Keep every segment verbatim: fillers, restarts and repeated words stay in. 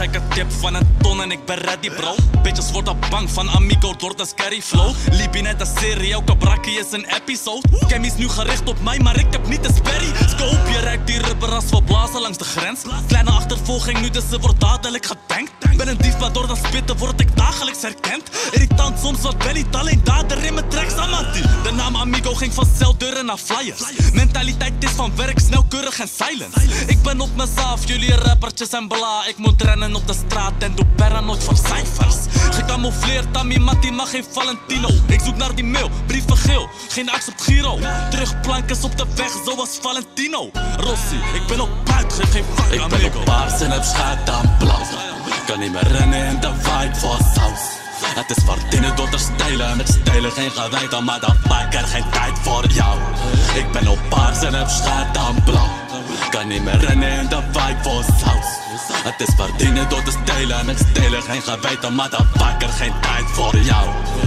gekke tip van een ton en ik ben ready bro. Bitches worden bang van Amigo door de scary flow. Liep je net een serie, elke brakkie is een episode. Cam is nu gericht op mij, maar ik heb niet de sperry. Scope, je ruikt die rubber als we blazen langs de grens. Kleine achtervolging nu, dus ze wordt dadelijk getankt. Ben een dief, maar door dat spitten word ik dagelijks herkend. Irritant soms, wat ben niet alleen dader in mijn tracks, Amati. De naam Amigo ging van celdeuren naar flyers. Mentaliteit is van werk, snelkeurig en silence. Ik ben op mezelf, jullie rappertjes en bla. Ik moet rennen op de straat en doe paranoid voor cijfers. Gecamoufleerd, Ami Matti, maar geen Valentino. Ik zoek naar die mail, brieven geel, geen accept Giro. Terugplankers op de weg, zoals Valentino. Rossi, ik ben op buiten, geef geen fuck Ik ben op paars en heb schaat aan blauw. Kan niet meer rennen in de vibe voor saus. Het is verdienen door te stelen, met stelen geen geweten, maar dan maak er geen tijd voor jou. Ik ben op paars en heb schaat aan blauw. Kan niet meer rennen in de vibe voor saus. Het is verdienen door te stelen, met stelen geen geweten, maar dan maak er geen tijd voor jou.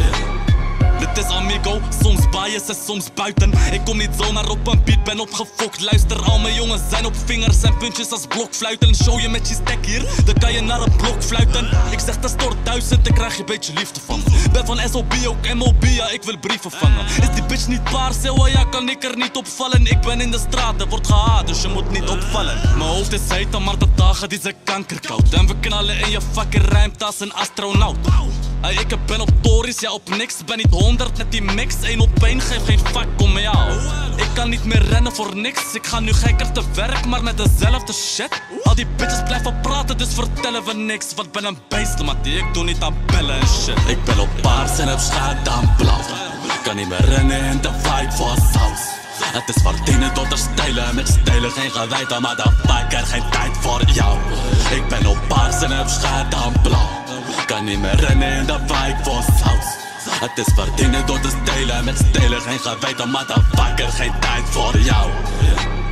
Dit is Amigo, soms bias en soms buiten. Ik kom niet zomaar op een beat, ben opgefokt. Luister, al mijn jongens zijn op vingers en puntjes als blokfluiten. Show je met je stek hier, dan kan je naar een blok fluiten. Ik zeg dat stort duizend, dan krijg je een beetje liefde van. Ben van S O B ook M O B, ja, ik wil brieven vangen. Is die bitch niet paars, ja, ja, kan ik er niet opvallen. Ik ben in de straat, er wordt gehaat, dus je moet niet opvallen. Mijn hoofd is heet, maar de dagen die zijn kankerkoud. En we knallen in je fucking rijmt als een astronaut. Hey, ik ben op tories, ja op niks. Ben niet honderd met die mix, één op één, geef geen fuck om jou. Ik kan niet meer rennen voor niks. Ik ga nu gekker te werk, maar met dezelfde shit. Al die bitches blijven praten, dus vertellen we niks. Want ben een beest, Mattie, ik doe niet aan bellen en shit. Ik ben op paars en heb schaat aan blauw. Kan niet meer rennen in de vibe voor saus. Het is verdienen door te stelen, met stelen geen geweten, maar dan maak er geen tijd voor jou. Ik ben op paars en heb schaat aan blauw. Kan niet meer rennen in de vibe voor saus. Het is verdienen door te stelen, met stelen geen geweten, maar dan maak er geen tijd voor jou.